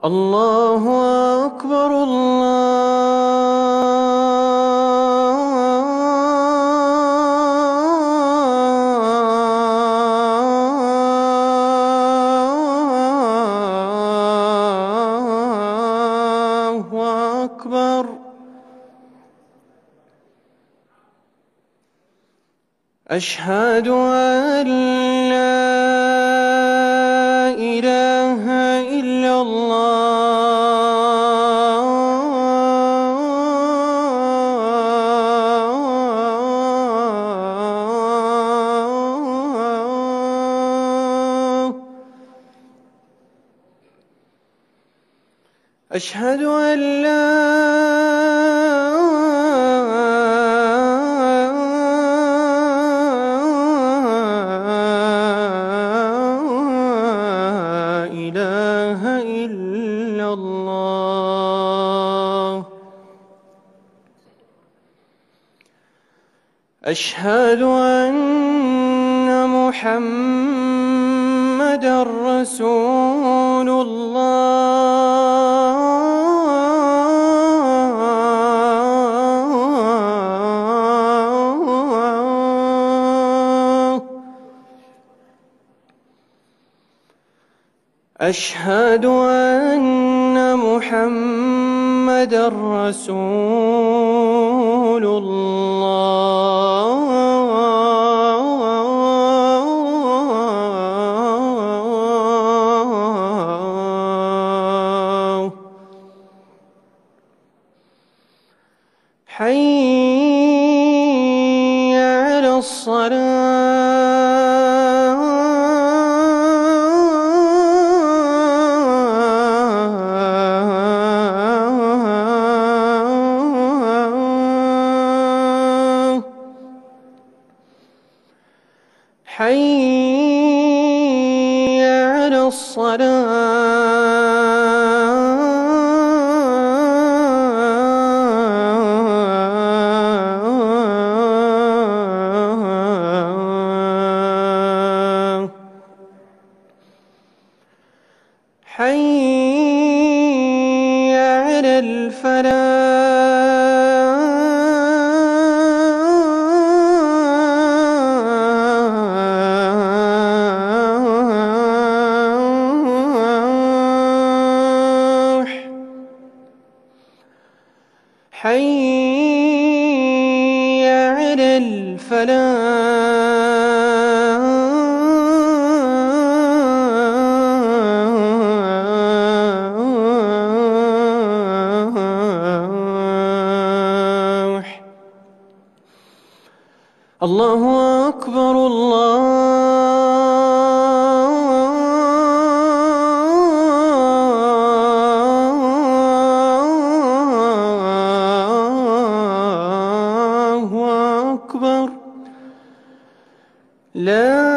الله أكبر الله أكبر. أشهد أن لا إله إلا الله. أشهد أن لا إله إلا الله. أشهد أن محمدًا رسول الله. أشهد أن محمدًا رسول الله. حي على الصلاة. حي على الصلاة. حي على الفلاح. حي على الفلاح. الله أكبر الله أكبر. لا